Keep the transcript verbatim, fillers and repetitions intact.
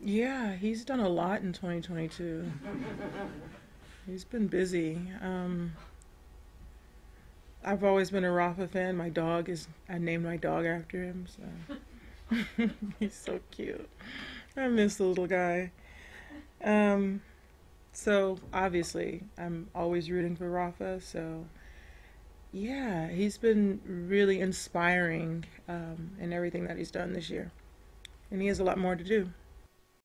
Yeah, he's done a lot in twenty twenty-two. He's been busy. Um, I've always been a Rafa fan. My dog is, I named my dog after him, so he's so cute. I miss the little guy. Um, so obviously, I'm always rooting for Rafa. So yeah, he's been really inspiring um, in everything that he's done this year, and he has a lot more to do.